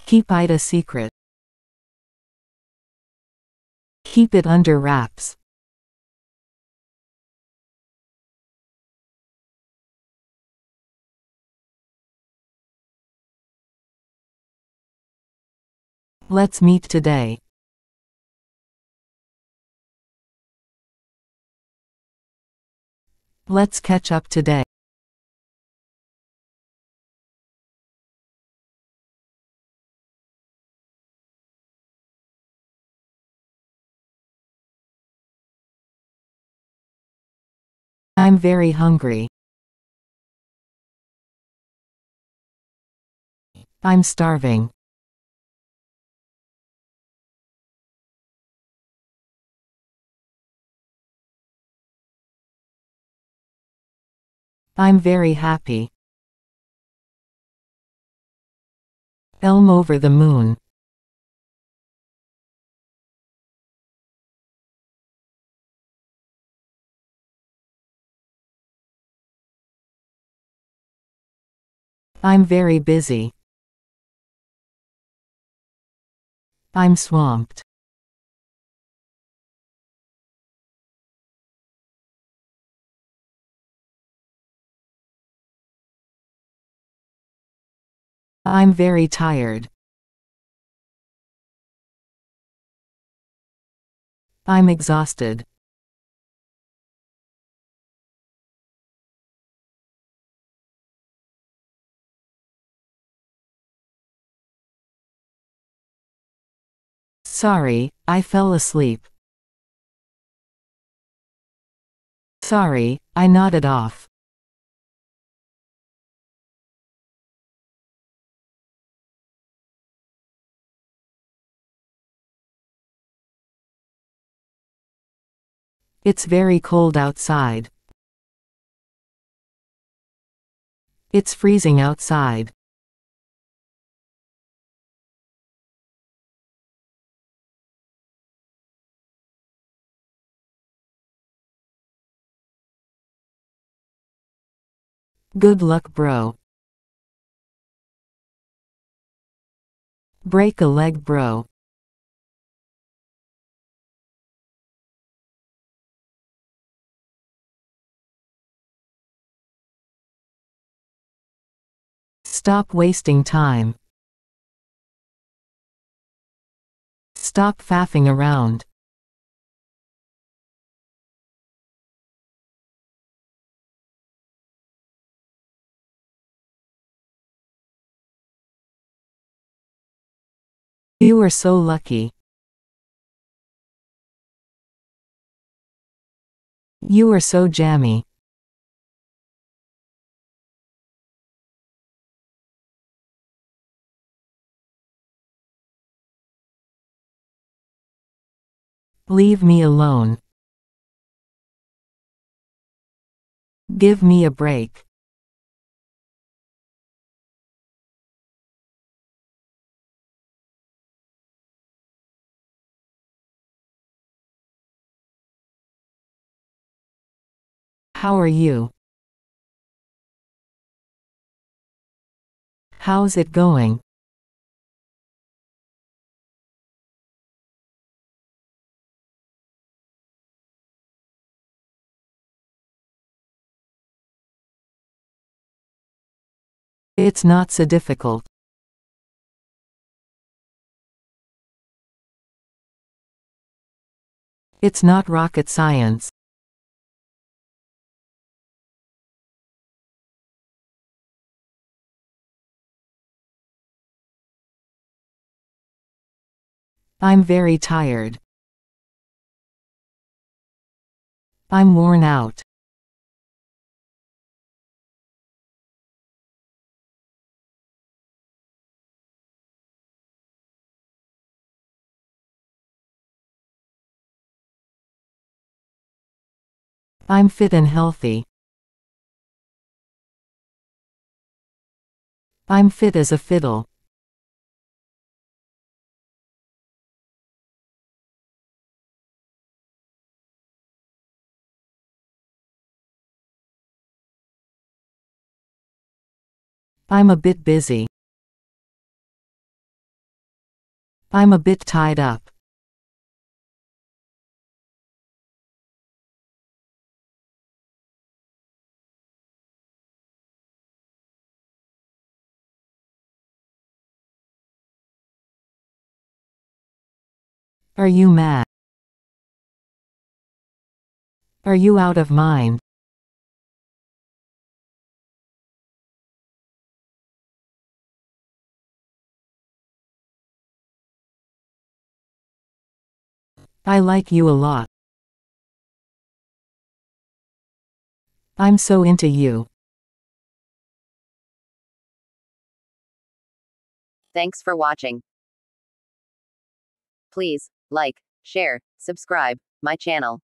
Keep it a secret. Keep it under wraps. Let's meet today. Let's catch up today. I'm very hungry. I'm starving. I'm very happy. Elm over the moon. I'm very busy. I'm swamped. I'm very tired. I'm exhausted. Sorry, I fell asleep. Sorry, I nodded off. It's very cold outside. It's freezing outside. Good luck, bro. Break a leg, bro. Stop wasting time. Stop faffing around. You are so lucky. You are so jammy. Leave me alone. Give me a break. How are you? How's it going? It's not so difficult. It's not rocket science. I'm very tired. I'm worn out. I'm fit and healthy. I'm fit as a fiddle. I'm a bit busy. I'm a bit tied up. Are you mad? Are you out of mind? I like you a lot. I'm so into you. Thanks for watching. Please like, share, subscribe my channel.